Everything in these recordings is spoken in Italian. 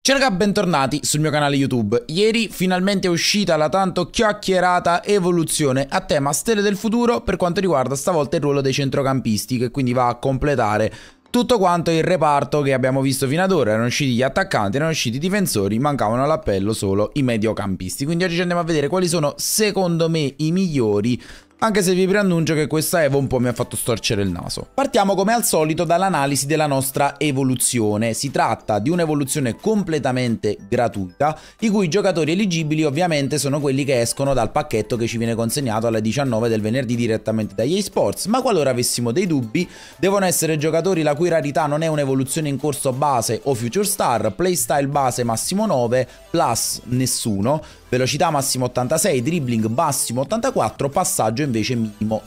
Ciao raga, bentornati sul mio canale YouTube. Ieri finalmente è uscita la tanto chiacchierata evoluzione a tema stelle del futuro per quanto riguarda stavolta il ruolo dei centrocampisti, che quindi va a completare tutto quanto il reparto che abbiamo visto fino ad ora. Erano usciti gli attaccanti, erano usciti i difensori, mancavano all'appello solo i mediocampisti. Quindi oggi ci andiamo a vedere quali sono secondo me i migliori, anche se vi preannuncio che questa Evo un po' mi ha fatto storcere il naso. Partiamo come al solito dall'analisi della nostra evoluzione. Si tratta di un'evoluzione completamente gratuita, i cui giocatori eligibili ovviamente sono quelli che escono dal pacchetto che ci viene consegnato alle 19 del venerdì direttamente da EA Sports, ma qualora avessimo dei dubbi, devono essere giocatori la cui rarità non è un'evoluzione in corso base o Future Star, playstyle base massimo 9, plus nessuno, velocità massimo 86, dribbling massimo 84, passaggio invece minimo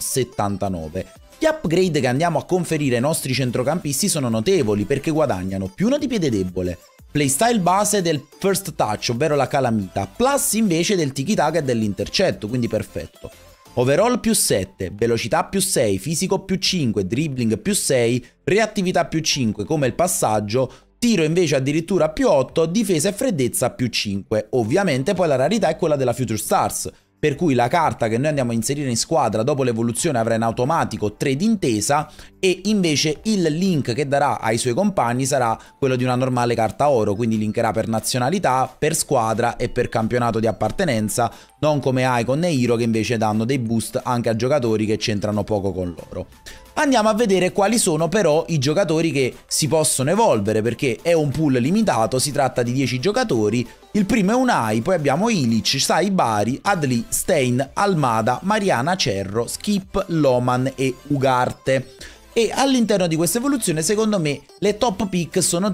79. Gli upgrade che andiamo a conferire ai nostri centrocampisti sono notevoli perché guadagnano più 1 di piede debole, playstyle base del first touch, ovvero la calamita, plus invece del tiki-taka e dell'intercetto, quindi perfetto. Overall più 7, velocità più 6, fisico più 5, dribbling più 6, reattività più 5 come il passaggio, tiro invece addirittura più 8, difesa e freddezza più 5. Ovviamente poi la rarità è quella della Future Stars, per cui la carta che noi andiamo a inserire in squadra dopo l'evoluzione avrà in automatico 3 d'intesa e invece il link che darà ai suoi compagni sarà quello di una normale carta oro, quindi linkerà per nazionalità, per squadra e per campionato di appartenenza, non come Icon e Hero che invece danno dei boost anche a giocatori che c'entrano poco con loro. Andiamo a vedere quali sono però i giocatori che si possono evolvere, perché è un pool limitato, si tratta di 10 giocatori. Il primo è Unai, poi abbiamo Ilic, Saibari, Adli, Stein, Almada, Mariana, Cerro, Skip, Loman e Ugarte. E all'interno di questa evoluzione secondo me le top pick sono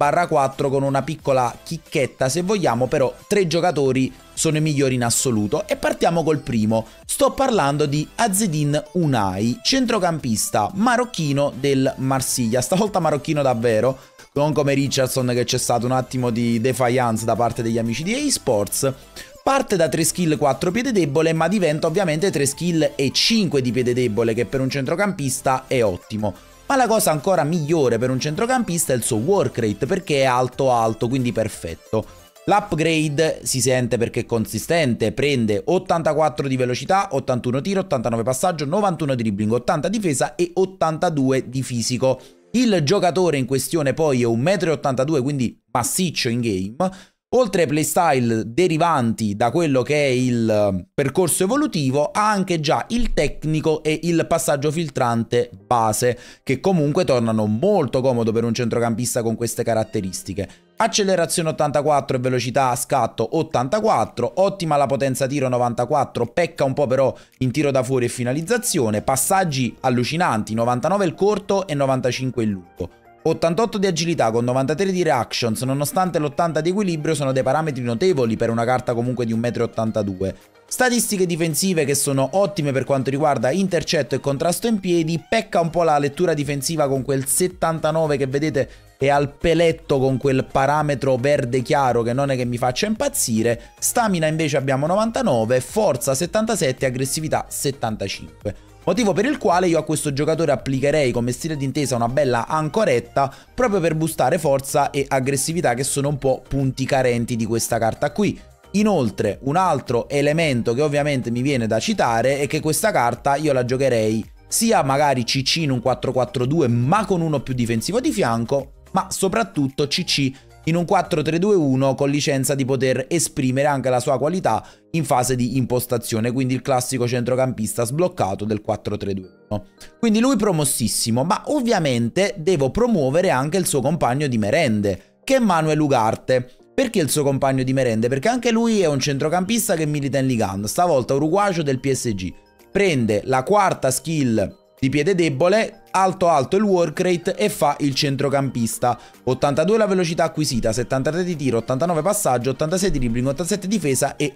3/4 con una piccola chicchetta se vogliamo, però 3 giocatori sono i migliori in assoluto e partiamo col primo. Sto parlando di Azzedine Unai, centrocampista marocchino del Marsiglia, stavolta marocchino davvero, non come Richardson che c'è stato un attimo di defiance da parte degli amici di EA Sports. Parte da 3 skill 4 piede debole, ma diventa ovviamente 3 skill e 5 di piede debole, che per un centrocampista è ottimo. Ma la cosa ancora migliore per un centrocampista è il suo work rate, perché è alto, quindi perfetto. L'upgrade si sente perché è consistente, prende 84 di velocità, 81 tiro, 89 passaggio, 91 dribbling, 80 difesa e 82 di fisico. Il giocatore in questione poi è 1,82 m, quindi massiccio in game. Oltre ai playstyle derivanti da quello che è il percorso evolutivo, ha anche già il tecnico e il passaggio filtrante base, che comunque tornano molto comodo per un centrocampista con queste caratteristiche. Accelerazione 84 e velocità a scatto 84, ottima la potenza tiro 94, pecca un po' però in tiro da fuori e finalizzazione, passaggi allucinanti, 99 il corto e 95 il lungo. 88 di agilità con 93 di reactions, nonostante l'80 di equilibrio sono dei parametri notevoli per una carta comunque di 1,82 m. Statistiche difensive che sono ottime per quanto riguarda intercetto e contrasto in piedi, pecca un po' la lettura difensiva con quel 79 che vedete è al peletto con quel parametro verde chiaro che non è che mi faccia impazzire, stamina invece abbiamo 99, forza 77 e aggressività 75. Motivo per il quale io a questo giocatore applicherei come stile d'intesa una bella ancoretta proprio per boostare forza e aggressività, che sono un po' punti carenti di questa carta qui. Inoltre un altro elemento che ovviamente mi viene da citare è che questa carta io la giocherei sia magari CC in un 4-4-2 ma con uno più difensivo di fianco, ma soprattutto CC in un 4-3-2-1 con licenza di poter esprimere anche la sua qualità in fase di impostazione, quindi il classico centrocampista sbloccato del 4-3-2-1. Quindi lui promossissimo, ma ovviamente devo promuovere anche il suo compagno di merende, che è Manuel Ugarte. Perché il suo compagno di merende? Perché anche lui è un centrocampista che milita in Ligue 1, stavolta uruguayo del PSG. Prende la quarta skill di piede debole, alto il work rate e fa il centrocampista. 82 la velocità acquisita, 73 di tiro, 89 passaggio, 86 di dribbling, 87 di difesa e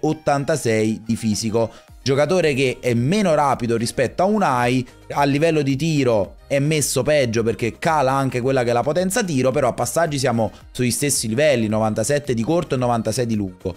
86 di fisico. Giocatore che è meno rapido rispetto a Unai, a livello di tiro è messo peggio perché cala anche quella che è la potenza tiro, però a passaggi siamo sugli stessi livelli, 97 di corto e 96 di lungo.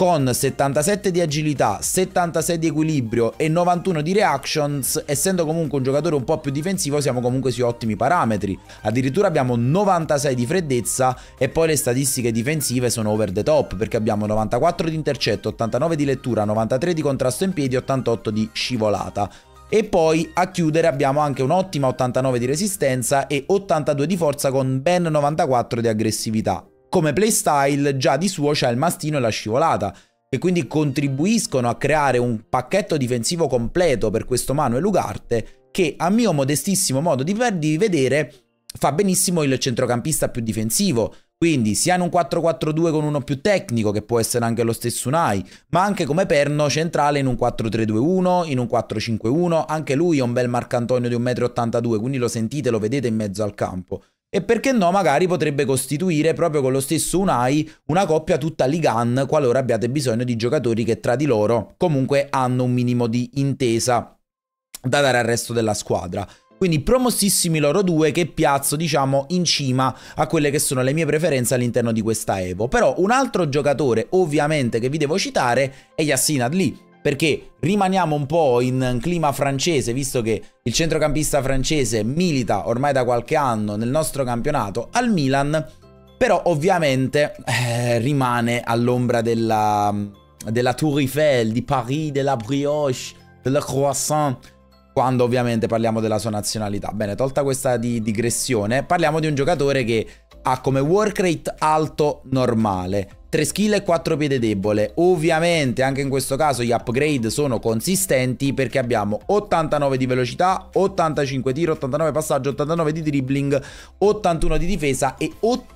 con 77 di agilità, 76 di equilibrio e 91 di reactions, essendo comunque un giocatore un po' più difensivo, siamo comunque su ottimi parametri. Addirittura abbiamo 96 di freddezza e poi le statistiche difensive sono over the top, perché abbiamo 94 di intercetto, 89 di lettura, 93 di contrasto in piedi, 88 di scivolata. E poi a chiudere abbiamo anche un'ottima 89 di resistenza e 82 di forza con ben 94 di aggressività. Come playstyle già di suo c'è il mastino e la scivolata, che quindi contribuiscono a creare un pacchetto difensivo completo per questo Manuel Ugarte, che a mio modestissimo modo di vedere fa benissimo il centrocampista più difensivo. Quindi sia in un 4-4-2 con uno più tecnico, che può essere anche lo stesso Unai, ma anche come perno centrale in un 4-3-2-1, in un 4-5-1, anche lui è un bel Marcantonio di 1,82 m, quindi lo sentite, lo vedete in mezzo al campo. E perché no, magari potrebbe costituire proprio con lo stesso Unai una coppia tutta Ligan, qualora abbiate bisogno di giocatori che tra di loro comunque hanno un minimo di intesa da dare al resto della squadra. Quindi promossissimi loro due, che piazzo diciamo in cima a quelle che sono le mie preferenze all'interno di questa Evo. Però un altro giocatore ovviamente che vi devo citare è Yacine Adli, perché rimaniamo un po' in clima francese, visto che il centrocampista francese milita ormai da qualche anno nel nostro campionato al Milan, però ovviamente rimane all'ombra della Tour Eiffel, di Paris, della brioche, del croissant, quando ovviamente parliamo della sua nazionalità. Bene, tolta questa digressione, parliamo di un giocatore che ha come work rate alto normale, 3 skill e 4 piede debole. Ovviamente anche in questo caso gli upgrade sono consistenti, perché abbiamo 89 di velocità, 85 tiro, 89 passaggio, 89 di dribbling, 81 di difesa e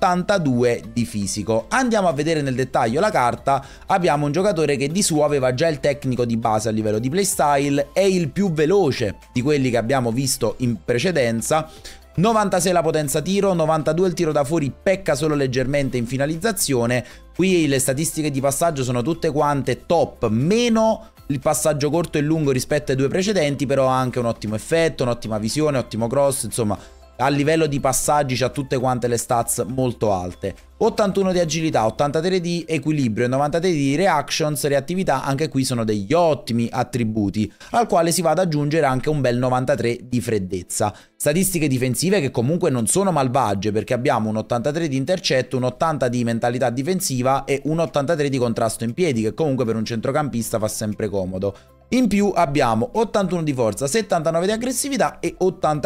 82 di fisico. Andiamo a vedere nel dettaglio la carta. Abbiamo un giocatore che di suo aveva già il tecnico di base a livello di playstyle, è il più veloce di quelli che abbiamo visto in precedenza. 96 la potenza tiro, 92 il tiro da fuori, pecca solo leggermente in finalizzazione. Qui le statistiche di passaggio sono tutte quante top, meno il passaggio corto e lungo rispetto ai due precedenti, però ha anche un ottimo effetto, un'ottima visione, ottimo cross, insomma a livello di passaggi c'ha tutte quante le stats molto alte. 81 di agilità, 83 di equilibrio e 93 di reactions, reattività, anche qui sono degli ottimi attributi, al quale si va ad aggiungere anche un bel 93 di freddezza. Statistiche difensive che comunque non sono malvagie, perché abbiamo un 83 di intercetto, un 80 di mentalità difensiva e un 83 di contrasto in piedi, che comunque per un centrocampista fa sempre comodo. In più abbiamo 81 di forza, 79 di aggressività e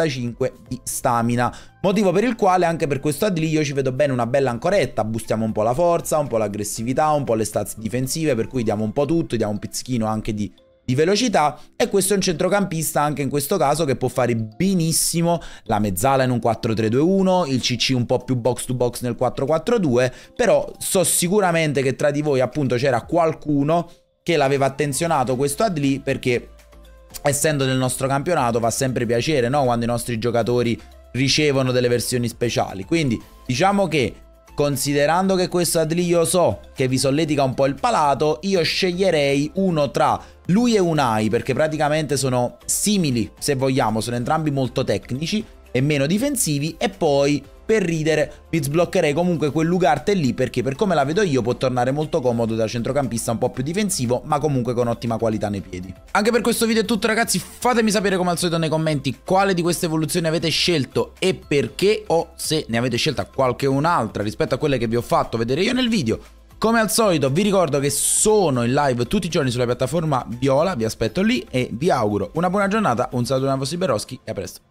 85 di stamina. Motivo per il quale anche per questo Adli io ci vedo bene una bella ancoretta. Boostiamo un po' la forza, un po' l'aggressività, un po' le stats difensive, per cui diamo un po' tutto, diamo un pizzichino anche di velocità. E questo è un centrocampista anche in questo caso che può fare benissimo la mezzala in un 4-3-2-1, il CC un po' più box to box nel 4-4-2. Però so sicuramente che tra di voi appunto c'era qualcuno che l'aveva attenzionato questo Adli, perché essendo nel nostro campionato fa sempre piacere, no? Quando i nostri giocatori ricevono delle versioni speciali. Quindi diciamo che, considerando che questo Adli io so che vi solletica un po' il palato, io sceglierei uno tra lui e Unai, perché praticamente sono simili, se vogliamo, sono entrambi molto tecnici e meno difensivi. E poi per ridere vi sbloccherei comunque quell'Ugarte lì, perché per come la vedo io può tornare molto comodo da centrocampista un po' più difensivo, ma comunque con ottima qualità nei piedi. Anche per questo video è tutto ragazzi, fatemi sapere come al solito nei commenti quale di queste evoluzioni avete scelto e perché, o se ne avete scelta qualche un'altra rispetto a quelle che vi ho fatto vedere io nel video. Come al solito vi ricordo che sono in live tutti i giorni sulla piattaforma Viola, vi aspetto lì e vi auguro una buona giornata, un saluto da vostri Beroschi e a presto.